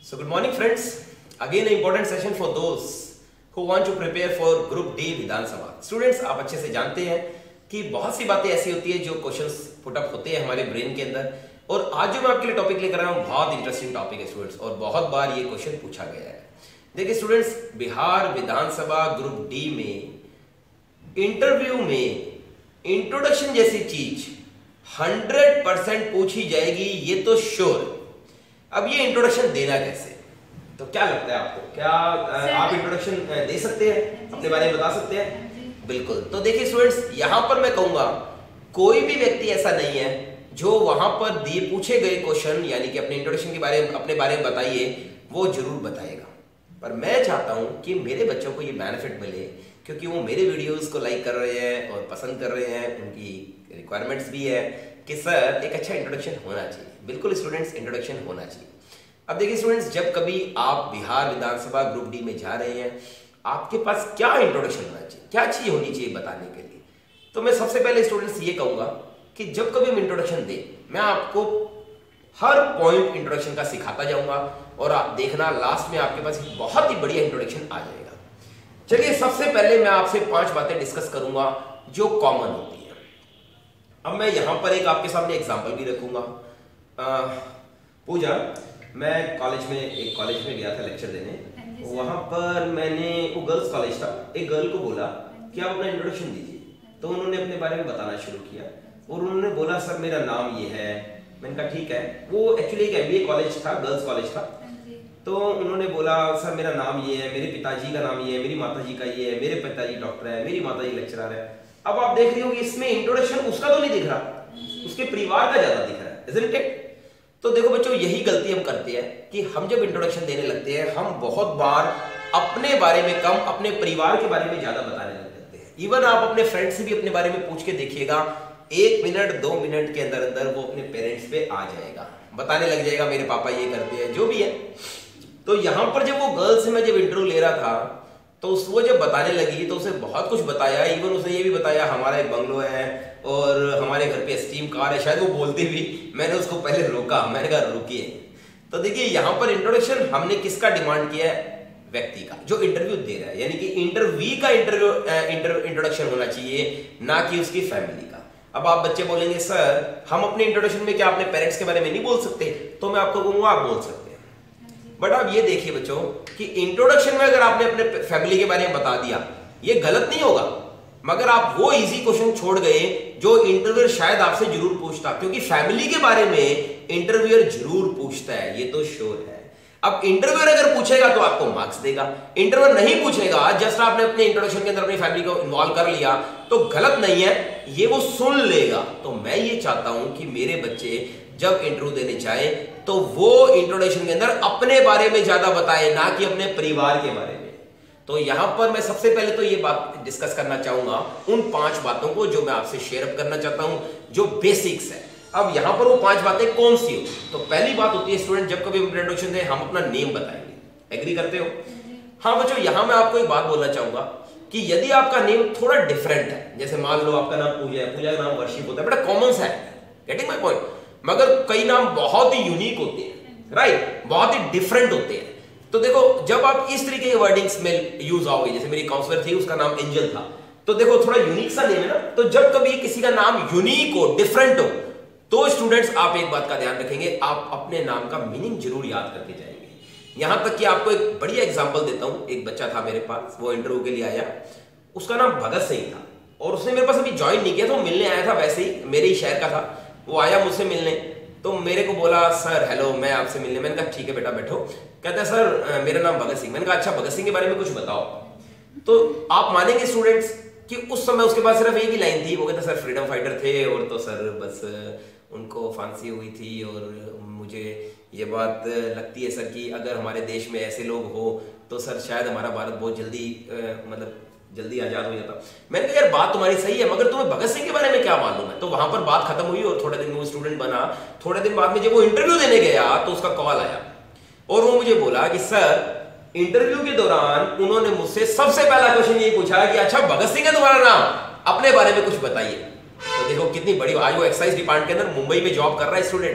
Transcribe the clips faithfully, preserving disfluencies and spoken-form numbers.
So good morning friends. Again an important session for those who want to prepare for Group D Vidhan Sabha. Students, आप अच्छे से जानते हैं कि बहुत सी बातें ऐसी होती है जो क्वेश्चंस पुट अप होते हैं हमारे ब्रेन के अंदर, और आज जो मैं आपके लिए टॉपिक लेकर आया हूँ बहुत इंटरेस्टिंग टॉपिक है स्टूडेंट्स, और बहुत बार ये क्वेश्चन पूछा गया है. देखिए स्टूडेंट्स, बिहार विधानसभा ग्रुप डी में इंटरव्यू में इंट्रोडक्शन जैसी चीज हंड्रेड परसेंट पूछी जाएगी, ये तो श्योर. अब ये इंट्रोडक्शन देना कैसे, तो क्या लगता है आपको, क्या आप इंट्रोडक्शन दे सकते हैं, अपने बारे में बता सकते हैं? बिल्कुल. तो देखिए स्टूडेंट्स, यहां पर मैं कहूंगा कोई भी व्यक्ति ऐसा नहीं है जो वहां पर दिए पूछे गए क्वेश्चन यानी कि अपने इंट्रोडक्शन के बारे में अपने बारे में बताइए, वो जरूर बताएगा. पर मैं चाहता हूं कि मेरे बच्चों को ये बेनिफिट मिले, क्योंकि वो मेरे वीडियोस को लाइक कर रहे हैं और पसंद कर रहे हैं, उनकी रिक्वायरमेंट्स भी है कि सर एक अच्छा इंट्रोडक्शन होना चाहिए. बिल्कुल स्टूडेंट्स, इंट्रोडक्शन होना चाहिए. अब देखिए स्टूडेंट्स, जब कभी आप बिहार विधानसभा ग्रुप डी में जा रहे हैं, आपके पास क्या इंट्रोडक्शन होना चाहिए, क्या चीज होनी चाहिए बताने के लिए? तो मैं सबसे पहले स्टूडेंट्स ये कहूंगा कि जब कभी हम इंट्रोडक्शन दें, मैं आपको हर पॉइंट इंट्रोडक्शन का सिखाता जाऊंगा, और आप देखना लास्ट में आपके पास एक बहुत ही बढ़िया इंट्रोडक्शन आ जाएगा. चलिए सबसे पहले मैं आपसे पांच बातें डिस्कस करूंगा जो कॉमन होती है. अब मैं यहां पर एक आपके सामने एग्जांपल भी रखूंगा. पूजा, मैं कॉलेज में एक कॉलेज में गया था लेक्चर देने. वहां पर मैंने, वो गर्ल्स कॉलेज था, एक गर्ल को बोला कि आप अपना इंट्रोडक्शन दीजिए. तो उन्होंने अपने बारे में बताना शुरू किया और उन्होंने बोला सर मेरा नाम ये है. मैंने कहा ठीक है. वो एक्चुअली एक एमबीए कॉलेज था, गर्ल्स कॉलेज था. तो उन्होंने बोला सर मेरा नाम ये है, मेरे पिताजी का नाम ये है, मेरी माताजी का ये है, मेरे पिताजी डॉक्टर है, मेरी माताजी लेक्चरर है. अब आप देख रहे हो कि इसमें इंट्रोडक्शन उसका तो नहीं दिख रहा, उसके परिवार का ज्यादा दिख रहा है, isn't it? तो देखो बच्चों, यही गलती हम करते हैं कि हम जब इंट्रोडक्शन देने लगते हैं, हम बहुत बार अपने बारे में कम, अपने परिवार के बारे में ज्यादा बताने लग जाते हैं. इवन आप अपने फ्रेंड से भी अपने बारे में पूछ के देखिएगा, एक मिनट दो मिनट के अंदर अंदर वो अपने पेरेंट्स पे आ जाएगा, बताने लग जाएगा मेरे पापा ये करते हैं, जो भी है. तो यहां पर जब वो गर्ल से मैं जब इंटरव्यू ले रहा था, तो उस वो जब बताने लगी तो उसे बहुत कुछ बताया. इवन उसने ये भी बताया हमारा एक बंगलो है और हमारे घर पे स्टीम कार है, शायद वो बोलती भी. मैंने उसको पहले रोका, मैंने कहा रुकिए. तो देखिए यहां पर इंट्रोडक्शन हमने किसका डिमांड किया है? व्यक्ति का, जो इंटरव्यू दे रहा है, यानी कि इंटरव्यू का इंटरव्यू इंट्रोडक्शन होना चाहिए, ना कि उसकी फैमिली का. अब आप बच्चे बोलेंगे सर हम अपने इंट्रोडक्शन में क्या अपने पेरेंट्स के बारे में नहीं बोल सकते? तो मैं आपको कहूंगा आप बोल सकते हैं. बट आप ये देखिए बच्चों कि इंट्रोडक्शन में अगर आपने अपने फैमिली के बारे में बता दिया, ये गलत नहीं होगा, मगर आप वो इजी क्वेश्चन छोड़ गए जो इंटरव्यूअर शायद आपसे जरूर पूछता, क्योंकि फैमिली के बारे में इंटरव्यूअर जरूर पूछता है, ये तो श्योर है. अब इंटरव्यूअर अगर पूछेगा तो आपको मार्क्स देगा, इंटरव्यूअर नहीं पूछेगा, जस्ट आपने अपने इंट्रोडक्शन के अंदर अपनी फैमिली को इन्वॉल्व कर लिया, तो गलत नहीं है, ये वो सुन लेगा. तो मैं ये चाहता हूं कि मेरे बच्चे जब इंटरव्यू देने जाए तो वो इंट्रोडक्शन के अंदर अपने बारे में ज्यादा बताए, ना कि अपने परिवार के बारे में. तो यहां पर मैं सबसे पहले तो ये बात डिस्कस करना चाहूंगा, उन पांच बातों को जो मैं आपसे शेयर अप करना चाहता हूं, जो बेसिक्स है. अब यहां पर वो पांच बातें कौन सी हो? तो पहली बात होती है स्टूडेंट, जब कभी इंट्रोडक्शन दें हम अपना नेम बताएंगे. एग्री करते हो? हाँ बच्चों, यहां मैं आपको एक बात बोलना चाहूंगा कि यदि आपका नेम थोड़ा डिफरेंट है, जैसे मान लो आपका नाम पूजा है, पूजा का नाम वर्षिप होता है, बड़ा कॉमन सा है, गेटिंग माय पॉइंट, मगर कई नाम बहुत ही यूनिक होते हैं, राइट, बहुत ही डिफरेंट होते हैं. तो देखो जब आप इस तरीके के वर्डिंग्स में यूज आओगे, जैसे मेरी काउंसलर थी उसका नाम एंजल था, तो देखो थोड़ा यूनिक सा नेम है ना. तो जब कभी किसी का नाम यूनिक हो, डिफरेंट हो, तो स्टूडेंट्स आप एक बात का ध्यान रखेंगे, आप अपने नाम का मीनिंग जरूर याद करके जाएंगे. यहां तक कि आपको एक बढ़िया एग्जांपल देता हूं. एक बच्चा था मेरे पास, वो इंटरव्यू के लिए आया, उसका नाम भगत सिंह था, और उसने मेरे पास अभी ज्वाइन नहीं किया था, वो मिलने आया था, वैसे ही मेरे ही शहर का था. वो आया मुझसे मिलने, तो मेरे को बोला सर हेलो मैं आपसे मिलने. मैंने कहा ठीक है बेटा बैठो. कहता है सर मेरा नाम भगत सिंह. मैंने कहा अच्छा भगत सिंह के बारे में कुछ बताओ. तो आप मानेंगे स्टूडेंट्स कि उस समय उसके पास सिर्फ एक ही लाइन थी. वो कहता सर फ्रीडम फाइटर थे, और तो सर बस उनको फांसी हुई थी, और मुझे ये बात लगती है सर कि अगर हमारे देश में ऐसे लोग हो तो सर शायद हमारा भारत बहुत जल्दी मतलब जल्दी आजाद हो जाता. मैंने कहा यार बात तुम्हारी सही है, मगर तुम्हें भगत सिंह के बारे में क्या मालूम है? तो वहां पर बात खत्म हुई और थोड़े दिन में वो स्टूडेंट बना. थोड़े दिन बाद में जब वो इंटरव्यू देने गया तो उसका कॉल आया, और वो मुझे बोला कि सर इंटरव्यू के दौरान उन्होंने मुझसे सबसे पहला क्वेश्चन यही पूछा कि अच्छा भगत सिंह है तुम्हारा नाम, अपने बारे में कुछ बताइए. तो देखो कितनी बड़ी, आज वो एक्साइज डिपार्टमेंट के अंदर मुंबई में जॉब कर रहा है स्टूडेंट्स.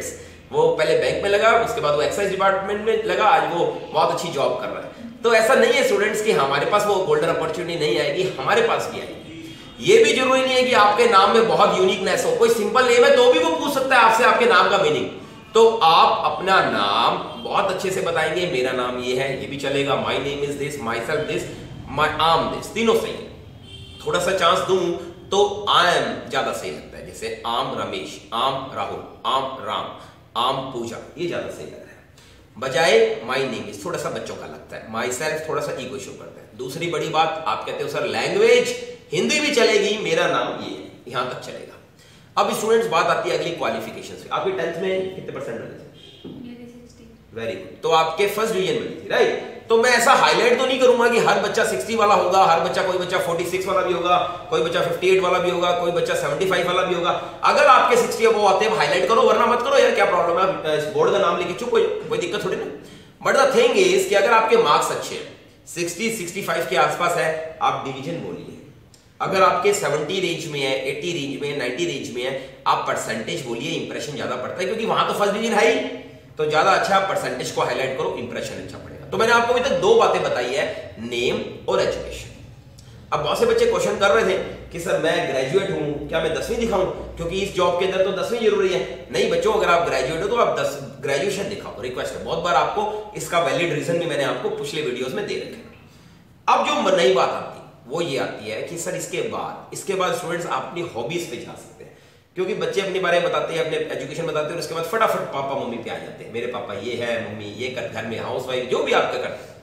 वो पहले बैंक में लगा, उसके बाद वो एक्साइज डिपार्टमेंट में लगा, आज वो बहुत अच्छी जॉब कर रहा है। तो ऐसा नहीं है स्टूडेंट्स कि हमारे पास वो गोल्डन अपॉर्चुनिटी नहीं आएगी, हमारे पास भी आएगी। ये भी जरूरी नहीं है कि आपके नाम में बहुत यूनिकनेस हो, कोई सिंपल नेम है तो भी वो पूछ सकता है आपसे आपके नाम का मीनिंग। तो आप अपना नाम बहुत अच्छे से बताएंगे, मेरा नाम ये है, ये भी चलेगा, my name is this, myself this, my am this, तीनों सही है। थोड़ा सा चांस दूं तो आई एम ज्यादा सही लगता है, जैसे आम रमेश, आम राहुल, आम राम, आम पूजा, ये ज्यादा सही लग रहा है। बजाय माई नेम इज थोड़ा सा बच्चों का लगता है, माई सेल्फ थोड़ा सा ईगो शो करता है। दूसरी बड़ी बात, आप कहते हो सर लैंग्वेज हिंदी भी चलेगी, मेरा नाम ये है, यहां तक चलेगा। अब स्टूडेंट्स बात आती है अगली क्वालिफिकेशन से। आपकी टेंथ में कितने परसेंट बने थे? Very good. तो आपके फर्स्ट डिवीजन बनी थी, राइट? तो मैं ऐसा हाईलाइट तो नहीं करूंगा कि हर बच्चा साठ वाला होगा, हर बच्चा, कोई बच्चा छियालीस वाला भी होगा, कोई बच्चा अट्ठावन वाला भी होगा, कोई बच्चा पचहत्तर वाला भी होगा। अगर आपके साठ अबव आते हैं हाईलाइट करो, वरना मत करो यार, क्या प्रॉब्लम है, इस बोर्ड का नाम लेके चुप हो जाओ, कोई दिक्कत थोड़ी ना। बट द थिंग इज कि अगर आपके मार्क्स अच्छे हैं, साठ पैंसठ के आसपास है, आप डिवीजन बोलिए। अगर आपके सत्तर रेंज में है, अस्सी रेंज में, नब्बे रेंज में है, आप परसेंटेज बोलिए, इंप्रेशन ज्यादा पड़ता है, क्योंकि वहां तो फर्स्ट डिवीजन है ही, तो ज्यादा अच्छा परसेंटेज को हाईलाइट करो, इंप्रेशन अच्छा पड़ेगा। तो मैंने आपको अभी तक दो बातें बताई है, नेम और एजुकेशन। अब बहुत से बच्चे क्वेश्चन कर रहे थे कि सर मैं ग्रेजुएट हूं, क्या मैं दसवीं दिखाऊं, क्योंकि इस जॉब के अंदर तो दसवीं जरूरी है। नहीं बच्चों, अगर आप ग्रेजुएट हो तो आप दस ग्रेजुएशन दिखाओ, रिक्वेस्ट है। बहुत बार आपको इसका वैलिड रीजन भी मैंने आपको पिछले वीडियोस में दे रखे। अब जो नई बात आती है वो ये आती है कि सर इसके बाद इसके बाद स्टूडेंट्स आप अपनी हॉबीज पे जा सकते हैं, क्योंकि बच्चे अपने बारे में बताते हैं, अपने एजुकेशन बताते हैं, और उसके बाद फटाफट पापा मम्मी पे आ जाते हैं, मेरे पापा ये है, मम्मी ये कर, घर में हाउस वाइफ, जो भी आपका करते हैं।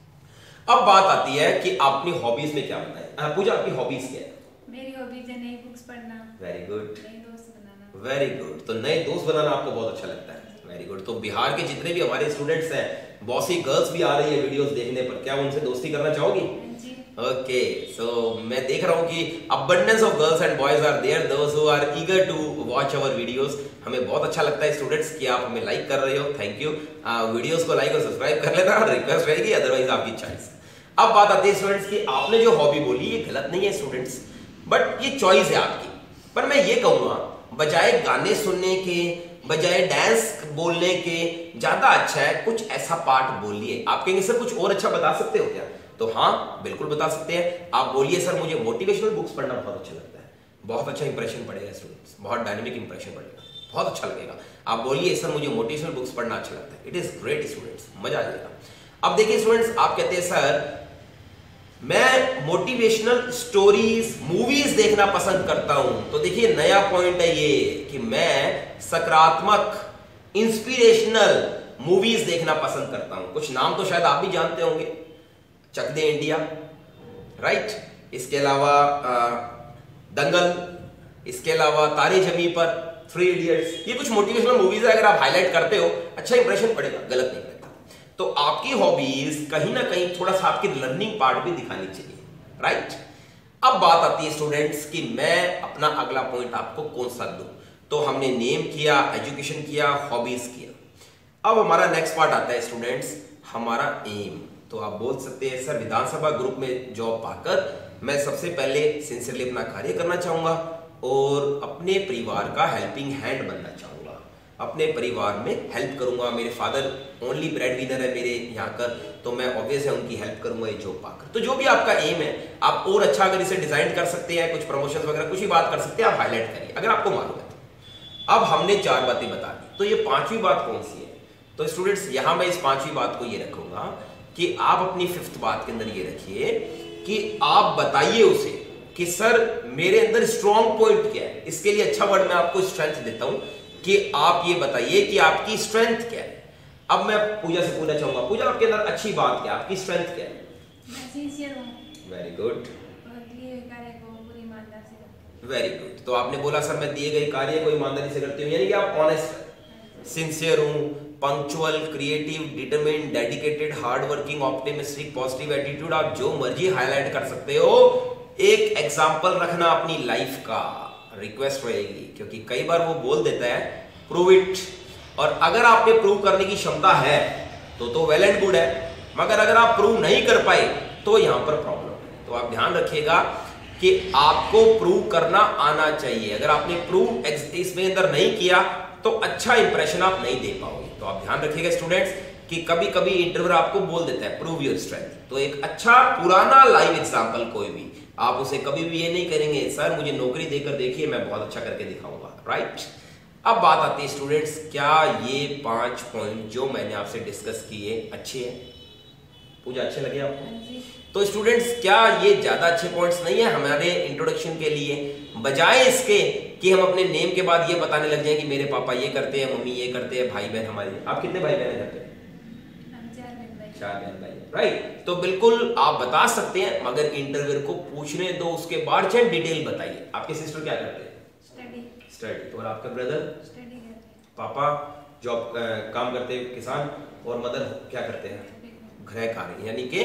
अब बात आती है कि आप अपनी हॉबीज में क्या बताएं। पूजा, आपकी हॉबीज क्या है? मेरी हॉबीज है नई बुक्स पढ़ना, वेरी गुड, नए दोस्त बनाना। Very good. तो नए दोस्त बनाना आपको बहुत अच्छा लगता है, वेरी गुड। तो बिहार के जितने भी हमारे स्टूडेंट्स हैं, बहुत सी गर्ल्स भी आ रही है वीडियोस देखने पर, क्या उनसे दोस्ती करना चाहोगी? ओके, सो मैं देख रहा हूं कि abundance of girls and boys are there, those who are eager to watch our videos। हमें बहुत अच्छा लगता है स्टूडेंट्स कि आप हमें लाइक कर रहे हो, थैंक यू। वीडियोस को लाइक और सब्सक्राइब कर लेना, रिक्वेस्ट रहेगी, अदरवाइज आपकी चॉइस। अब बात आती है स्टूडेंट्स की, आपने जो हॉबी बोली ये गलत नहीं है स्टूडेंट्स, बट ये चॉइस है आपकी। पर मैं ये कहूंगा, बजाय गाने सुनने के, बजाय डांस बोलने के, ज्यादा अच्छा है कुछ ऐसा पार्ट बोलिए। आप कहेंगे सर कुछ और अच्छा बता सकते हो क्या? तो हाँ, बिल्कुल बता सकते हैं। आप बोलिए सर मुझे मोटिवेशनल बुक्स पढ़ना बहुत अच्छा लगता है, बहुत अच्छा इंप्रेशन पड़ेगा स्टूडेंट्स, बहुत डायनेमिक इंप्रेशन पड़ेगा, बहुत अच्छा लगेगा। आप बोलिए सर मुझे मोटिवेशनल बुक्स पढ़ना अच्छा लगता है, इट इज ग्रेट स्टूडेंट्स, मजा आ जाएगा। अब देखिए स्टूडेंट्स, आप कहते हैं सर मैं मोटिवेशनल स्टोरीज, मूवीज देखना पसंद करता हूं। तो देखिए नया पॉइंट है ये कि मैं सकारात्मक, इंस्पिरेशनल मूवीज देखना पसंद करता हूं। कुछ नाम तो शायद आप भी जानते होंगे, चक दे इंडिया, राइट, इसके अलावा दंगल, इसके अलावा तारे जमी पर, थ्री इडियट्स, ये कुछ मोटिवेशनल मूवीज है। अगर आप हाईलाइट करते हो अच्छा इंप्रेशन पड़ेगा, गलत नहीं करता। तो आपकी हॉबीज कहीं ना कहीं थोड़ा सा आपकी लर्निंग पार्ट भी दिखानी चाहिए, राइट। अब बात आती है स्टूडेंट्स कि मैं अपना अगला पॉइंट आपको कौन सा दूं। तो हमने नेम किया, एजुकेशन किया, हॉबीज किया। अब हमारा नेक्स्ट पार्ट आता है स्टूडेंट्स, हमारा एम। तो आप बोल सकते हैं सर विधानसभा ग्रुप में जॉब पाकर मैं सबसे पहले सिंसियरली अपना कार्य करना चाहूंगा और अपने परिवार का हेल्पिंग हैंड बनना चाहूंगा, अपने परिवार में हेल्प करूंगा। मेरे फादर ओनली ब्रेड विनर है मेरे यहाँ कर, तो मैं ऑब्वियस है उनकी हेल्प करूंगा ये जॉब पाकर। तो जो भी आपका एम है, आप और अच्छा अगर इसे डिजाइन कर सकते हैं, कुछ प्रमोशन वगैरह कुछ भी बात कर सकते हैं, आप हाईलाइट करिए अगर आपको मालूम है तो। अब हमने चार बातें बता दी, तो ये पांचवी बात कौन सी है? तो स्टूडेंट्स यहां मैं इस पांचवी बात को ये रखूंगा कि आप अपनी फिफ्थ बात के अंदर ये रखिए कि आप बताइए उसे कि सर मेरे अंदर स्ट्रॉन्ग पॉइंट क्या है। इसके लिए अच्छा वर्ड मैं आपको स्ट्रेंथ देता हूं कि आप ये बताइए कि आपकी स्ट्रेंथ क्या है। अब मैं पूजा से पूछना चाहूंगा, पूजा आपके अंदर अच्छी बात क्या है, आपकी स्ट्रेंथ क्या है? मैं सिंसियर हूं, वेरी गुड, और दिए गए कार्य को पूरी ईमानदारी से करती हूं। Very good. तो आपने बोला सर मैं दिए गए कार्य को ईमानदारी से करती हूँ, यानी कि आप ऑनेस्ट, सिंसियर हूं, punctual, creative, determined, dedicated, hard working, optimistic, positive attitude, आप जो मर्जी हाईलाइट कर सकते हो। एक एग्जांपल रखना अपनी लाइफ का, रिक्वेस्ट रहेगी, क्योंकि कई बार वो बोल देता है प्रूव इट, और अगर आपने प्रूव करने की क्षमता है तो तो वेल एंड गुड है, मगर अगर आप प्रूव नहीं कर पाए तो यहां पर प्रॉब्लम है। तो आप ध्यान रखिएगा कि आपको प्रूव करना आना चाहिए। अगर आपने प्रूव इसमें अंदर नहीं किया तो अच्छा इंप्रेशन आप नहीं दे पाओगे। तो आप ध्यान रखिएगा स्टूडेंट्स कि कभी कभी इंटरव्यूअर आपको बोल देता है प्रूव योर स्ट्रेंथ, तो एक अच्छा पुराना लाइव एग्जांपल कोई भी, आप उसे कभी भी ये नहीं करेंगे सर मुझे नौकरी देकर देखिए मैं बहुत अच्छा करके दिखाऊंगा, राइट। अब बात आती है स्टूडेंट्स, क्या ये पांच पॉइंट जो मैंने आपसे डिस्कस किए अच्छे हैं? पूजा अच्छे लगे आपको? तो स्टूडेंट्स क्या ये ज्यादा अच्छे पॉइंट्स नहीं है हमारे इंट्रोडक्शन के लिए? बजाय इसके कि हम अपने नेम के बाद ये बताने लग जाए कि मेरे पापा ये करते हैं, मम्मी ये करते हैं, भाई बहन हमारे, आप कितने भाई बहन करते हैं? चार बहन भाई, राइट। तो बिल्कुल आप बता सकते हैं, मगर इंटरव्यूअर को पूछने दो उसके बाद चाहे डिटेल बताइए। आपके सिस्टर क्या करते हैं? स्टडी। स्टडी। और आपका ब्रदर? स्टडी करते हैं। पापा जॉब काम करते हैं किसान, और मदर क्या करते हैं? गृह कार्य, यानी कि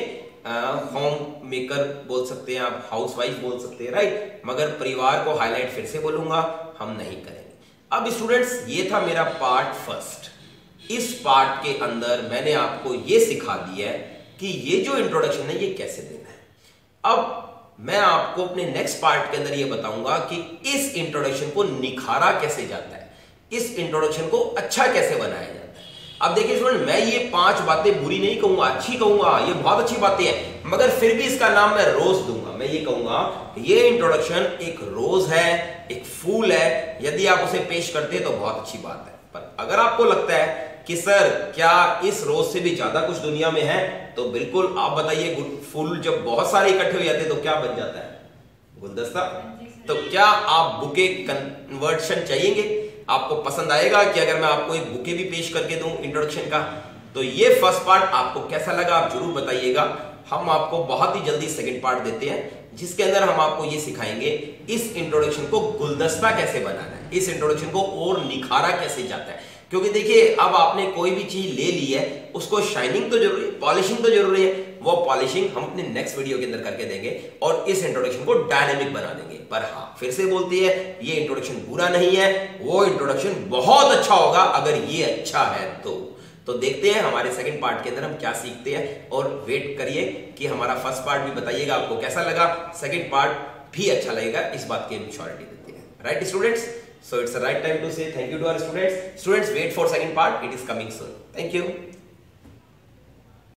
होम मेकर बोल सकते हैं आप, हाउस वाइफ बोल सकते हैं, राइट। मगर परिवार को हाईलाइट फिर से बोलूंगा हम नहीं करेंगे। अब स्टूडेंट्स ये था मेरा पार्ट फर्स्ट। इस पार्ट के अंदर मैंने आपको ये सिखा दिया है कि ये जो इंट्रोडक्शन है ये कैसे देना है। अब मैं आपको अपने नेक्स्ट पार्ट के अंदर ये बताऊंगा कि इस इंट्रोडक्शन को निखारा कैसे जाता है, इस इंट्रोडक्शन को अच्छा कैसे बनाया जाता है। अब देखिए स्टूडेंट, मैं ये पांच बातें बुरी नहीं कहूंगा, अच्छी कहूंगा, ये बहुत अच्छी बातें हैं, मगर फिर भी इसका नाम मैं रोज दूंगा। मैं ये कहूंगा ये इंट्रोडक्शन एक रोज है, एक फूल है, यदि आप उसे पेश करते हैं तो बहुत अच्छी बात है। पर अगर आपको लगता है कि सर क्या इस रोज से भी ज्यादा कुछ दुनिया में है, तो बिल्कुल आप बताइए, फूल जब बहुत सारे इकट्ठे हो जाते हैं तो क्या बन जाता है? गुलदस्ता। तो क्या आप बुके कन्वर्शन चाहिए? आपको पसंद आएगा कि अगर मैं आपको एक बुके भी पेश करके दूं इंट्रोडक्शन का? तो ये फर्स्ट पार्ट आपको कैसा लगा आप जरूर बताइएगा। हम आपको बहुत ही जल्दी सेकंड पार्ट देते हैं, जिसके अंदर हम आपको ये सिखाएंगे इस इंट्रोडक्शन को गुलदस्ता कैसे बनाना है, इस इंट्रोडक्शन को और निखारा कैसे जाता है। क्योंकि देखिए अब आपने कोई भी चीज ले ली है, उसको शाइनिंग तो जरूरी, पॉलिशिंग तो जरूरी है, वो पॉलिशिंग हम अपने नेक्स्ट वीडियो के अंदर करके देंगे और इस इंट्रोडक्शन को डायनेमिक बना देंगे। पर हाँ, फिर से बोलती है ये इंट्रोडक्शन बुरा नहीं है, वो इंट्रोडक्शन बहुत अच्छा होगा अगर ये अच्छा है तो। तो देखते हैं हमारे सेकंड पार्ट के अंदर हम क्या सीखते हैं, और वेट करिए कि हमारा फर्स्ट पार्ट भी बताइएगा आपको कैसा लगा, सेकंड पार्ट भी अच्छा लगेगा, इस बात की श्योरिटी देते हैं, right students. So it's the right time to say thank you to our students. Students, wait for second part. It is coming soon. Thank you.